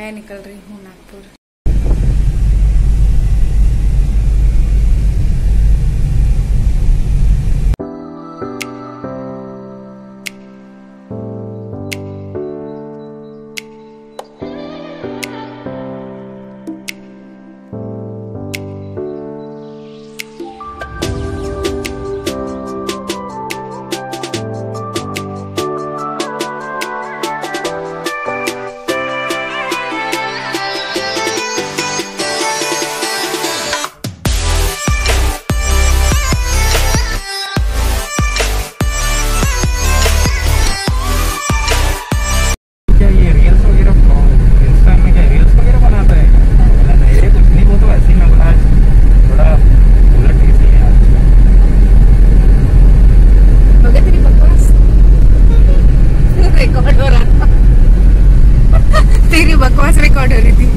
मैं निकल रही हूँ नागपुर। तेरी बकवास रिकॉर्ड हो रही थी।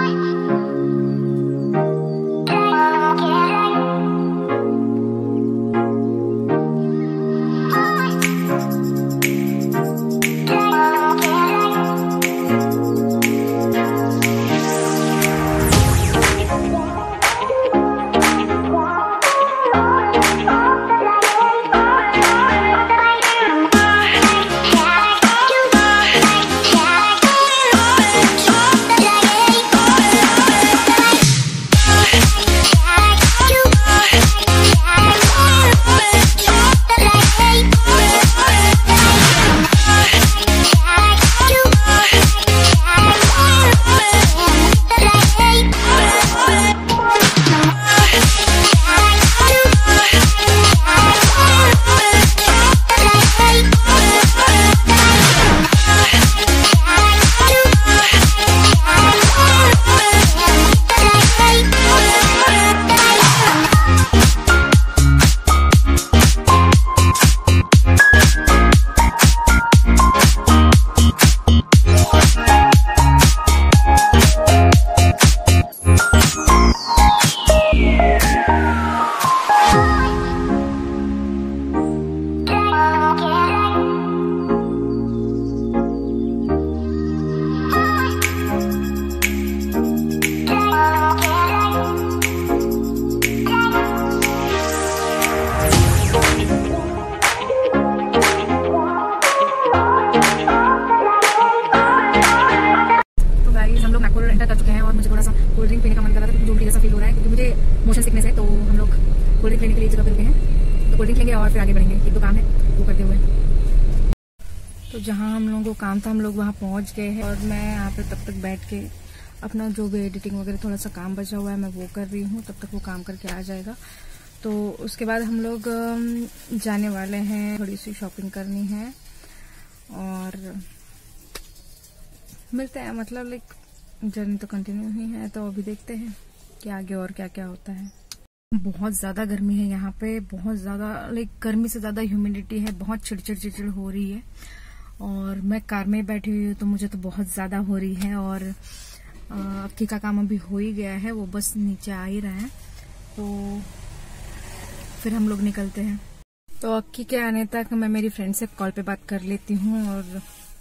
कर चुके हैं और मुझे थोड़ा सा कोल्ड ड्रिंक पीने का मन कर रहा था क्योंकि जो जैसा फील हो रहा है, क्योंकि मुझे मोशन सिकनेस है। तो हम लोग कोल्ड ड्रिंक लेने के लिए जगह पे रुके हैं, तो कोल्ड ड्रिंक लेंगे और फिर आगे बढ़ेंगे। एक दो काम है वो करते हुए। तो जहाँ हम लोगों को काम था हम लोग वहाँ पहुँच गए हैं और मैं यहाँ पे तब तक बैठ के अपना जो भी एडिटिंग वगैरह थोड़ा सा काम बचा हुआ है मैं वो कर रही हूँ, तब तक वो काम करके आ जाएगा। तो उसके बाद हम लोग जाने वाले हैं, थोड़ी सी शॉपिंग करनी है और मिलते हैं। मतलब लाइक जर्नी तो कंटिन्यू ही है, तो अभी देखते हैं कि आगे और क्या क्या होता है। बहुत ज्यादा गर्मी है यहाँ पे, बहुत ज्यादा लाइक गर्मी से ज्यादा ह्यूमिडिटी है, बहुत चिड़चिड़ हो रही है। और मैं कार में बैठी हुई हूँ तो मुझे तो बहुत ज्यादा हो रही है। और अक्की का काम अभी हो ही गया है, वो बस नीचे आ ही रहा है, तो फिर हम लोग निकलते हैं। तो अक्की के आने तक मैं मेरी फ्रेंड से कॉल पे बात कर लेती हूँ। और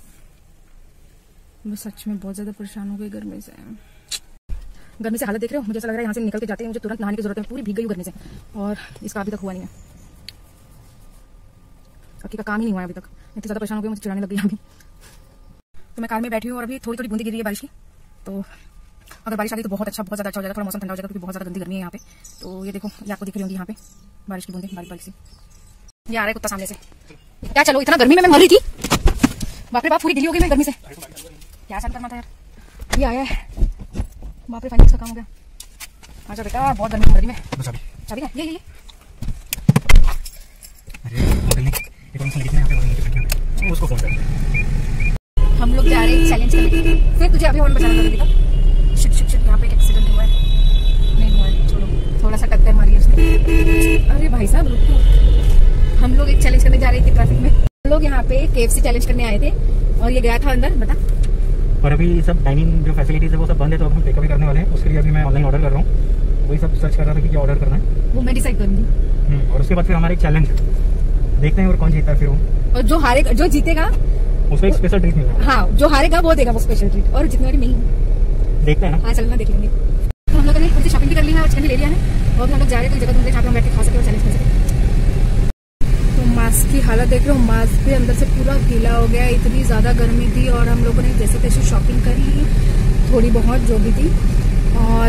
मैं सच में बहुत ज्यादा परेशान हो गई गर्मी से। गर्मी से हालत देख रहे हो, मुझे ऐसा लग रहा है यहाँ से निकल के जाते हैं मुझे तुरंत नहाने की जरूरत है, पूरी भीग गई हूँ गर्मी से और इसका अभी तक हुआ नहीं है। अक्की का काम ही नहीं हुआ है अभी तक, इतनी ज्यादा परेशान हो गई, मुझे चिढ़ाने लग गई अभी। तो मैं कार में बैठी हूँ और अभी थोड़ी थोड़ी बूंदी गिरी है बारिश की। तो अगर बारिश आ गई तो बहुत ज्यादा अच्छा हो जाएगा, थोड़ा मौसम ठंडा हो जाएगा, क्योंकि बहुत ज्यादा गंदी गर्मी है यहाँ पे। तो ये देखो, ये आपको दिख रही होंगी यहाँ पे बारिश की बूंदे बारीक बारीक सी। ये आ रहा है कुत्ता सामने से। क्या चलो, इतना गर्मी में मैं मर रही थी, बाप रे बाप, पूरी गिली हो गई मैं गर्मी से। क्या चालू करना था यार, ये आया है, बाप रे फाइनेंस का काम हो गया। आजा बेटा, बहुत गर्मी मर रही में। चाबी है ये उसको फोन कर। हम लोग जा रहे हैं चैलेंज करने, फिर तुझे अभी और बचाना पड़ेगा। शिट शिट शिट, यहाँ पे एक एक्सीडेंट हुआ है, नहीं हुआ है, छोड़ो, थोड़ा सा टक्कर मारी उसने। अरे भाई साहब रुको, हम लोग एक चैलेंज करने जा रहे थे ट्रैफिक में। हम लोग यहाँ पे KFC चैलेंज करने आए थे और ये गया था अंदर, बता। और अभी सब डाइनिंग जो फैसिलिटीज है वो सब बंद है, तो अब हम टेकअवे करने वाले हैं। उसके लिए अभी मैं ऑनलाइन ऑर्डर कर रहा हूँ, वही सब सर्च कर रहा था कि क्या ऑर्डर करना है, वो मैं डिसाइड करूंगी। और उसके बाद फिर हमारा एक चैलेंज देखते हैं और कौन जीतता है फिर वो। और जो हारेगा, जो जीतेगा उसको एक स्पेशल ट्रीट मिलेगा। हाँ, जो हारेगा वो देगा वो स्पेशल ट्रीट, और जितने वाली नहीं। देखते हैं ना। हाँ चलना देख लेंगे। तो हम लोगों ने थोड़ी शॉपिंग भी कर ली है और चिकन भी ले लिया है और हम लोग जा रहे हैं तो जगह ढूंढ रहे जहाँ पे हम बैठ के खा सके और चैलेंज कर सके। तो मास्क की हालत देख रहे हो, मास्क भी अंदर से पूरा गीला हो गया, इतनी ज्यादा गर्मी थी। और हम लोगों ने जैसे तैसे शॉपिंग कर ली थोड़ी बहुत जो भी थी, और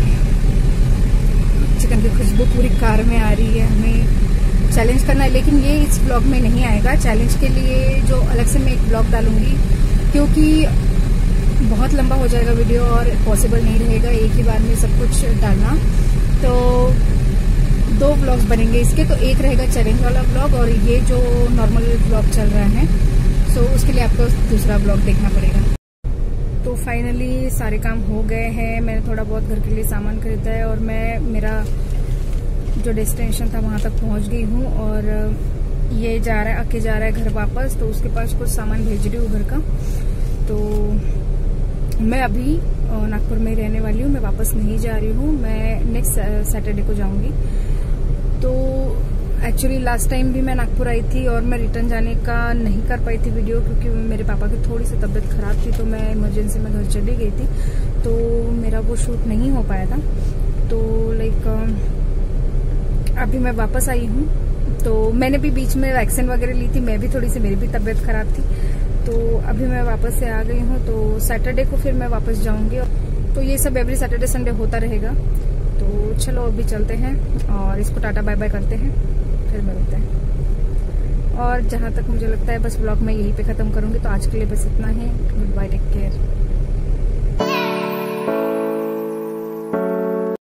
चिकन की खुशबू पूरी कार में आ रही है। हमें चैलेंज करना है, लेकिन ये इस ब्लॉग में नहीं आएगा। चैलेंज के लिए जो अलग से मैं एक ब्लॉग डालूंगी, क्योंकि बहुत लंबा हो जाएगा वीडियो और पॉसिबल नहीं रहेगा एक ही बार में सब कुछ डालना। तो 2 ब्लॉग्स बनेंगे इसके, तो एक रहेगा चैलेंज वाला ब्लॉग और ये जो नॉर्मल ब्लॉग चल रहा है, सो उसके लिए आपको दूसरा ब्लॉग देखना पड़ेगा। तो फाइनली सारे काम हो गए हैं। मैंने थोड़ा बहुत घर के लिए सामान खरीदा है और मैं मेरा जो डेस्टिनेशन था वहां तक पहुंच गई हूँ। और ये जा रहा है, आके जा रहा है घर वापस, तो उसके पास कुछ सामान भेज रही हूँ घर का। तो मैं अभी नागपुर में रहने वाली हूँ, मैं वापस नहीं जा रही हूँ, मैं नेक्स्ट सैटरडे को जाऊंगी। तो एक्चुअली लास्ट टाइम भी मैं नागपुर आई थी और मैं रिटर्न जाने का नहीं कर पाई थी वीडियो, क्योंकि मेरे पापा की थोड़ी सी तबीयत खराब थी, तो मैं इमरजेंसी में घर चली गई थी, तो मेरा वो शूट नहीं हो पाया था। तो लाइक अभी मैं वापस आई हूँ। तो मैंने भी बीच में वैक्सीन वगैरह ली थी, मैं भी थोड़ी सी, मेरी भी तबीयत खराब थी, तो अभी मैं वापस से आ गई हूँ। तो सैटरडे को फिर मैं वापस जाऊंगी। तो ये सब एवरी सैटरडे संडे होता रहेगा। तो चलो अभी चलते हैं और इसको टाटा बाय बाय करते हैं, फिर मिलते हैं। और जहां तक मुझे लगता है बस ब्लॉग मैं यहीं पे खत्म करूंगी। तो आज के लिए बस इतना ही। Good bye, take care.